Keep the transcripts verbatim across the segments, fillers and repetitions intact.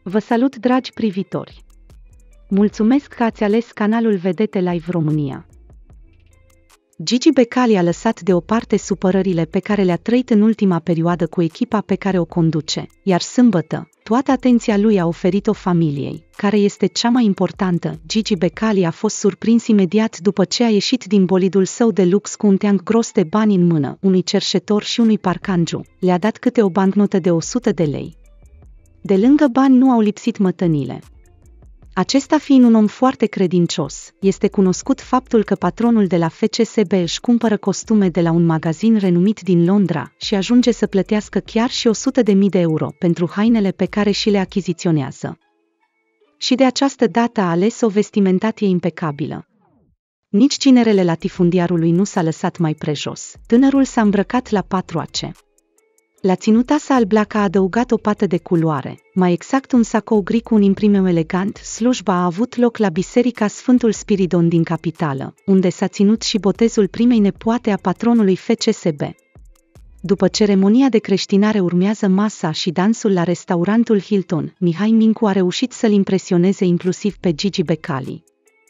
Vă salut, dragi privitori! Mulțumesc că ați ales canalul Vedete Live România. Gigi Becali a lăsat deoparte supărările pe care le-a trăit în ultima perioadă cu echipa pe care o conduce, iar sâmbătă, toată atenția lui a oferit-o familiei, care este cea mai importantă. Gigi Becali a fost surprins imediat după ce a ieșit din bolidul său de lux cu un teanc gros de bani în mână, unui cerșetor și unui parcangiu. Le-a dat câte o bancnotă de o sută de lei. De lângă bani nu au lipsit mătănile. Acesta fiind un om foarte credincios, este cunoscut faptul că patronul de la F C S B își cumpără costume de la un magazin renumit din Londra și ajunge să plătească chiar și o sută de mii de euro pentru hainele pe care și le achiziționează. Și de această dată a ales o vestimentație impecabilă. Nici ginerele latifundiarului nu s-a lăsat mai prejos, tânărul s-a îmbrăcat la patru ace. La ținuta sa alblacă a adăugat o pată de culoare, mai exact un sacou gri cu un imprimeu elegant. Slujba a avut loc la Biserica Sfântul Spiridon din capitală, unde s-a ținut și botezul primei nepoate a patronului F C S B. După ceremonia de creștinare urmează masa și dansul la restaurantul Hilton. Mihai Mincu a reușit să-l impresioneze inclusiv pe Gigi Becali.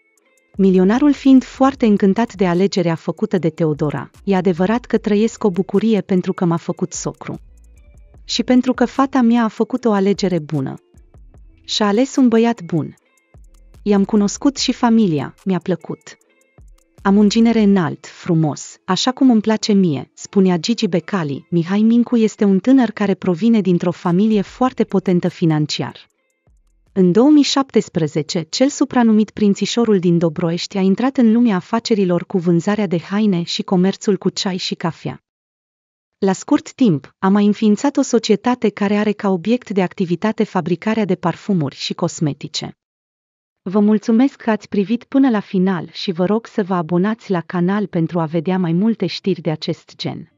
Milionarul fiind foarte încântat de alegerea făcută de Teodora, e adevărat că trăiesc o bucurie pentru că m-a făcut socru. Și pentru că fata mea a făcut o alegere bună. Și-a ales un băiat bun. I-am cunoscut și familia, mi-a plăcut. Am un ginere înalt, frumos, așa cum îmi place mie, spunea Gigi Becali. Mihai Mincu este un tânăr care provine dintr-o familie foarte potentă financiar. În două mii șaptesprezece, cel supranumit prințișorul din Dobroiești a intrat în lumea afacerilor cu vânzarea de haine și comerțul cu ceai și cafea. La scurt timp, a mai înființat o societate care are ca obiect de activitate fabricarea de parfumuri și cosmetice. Vă mulțumesc că ați privit până la final și vă rog să vă abonați la canal pentru a vedea mai multe știri de acest gen.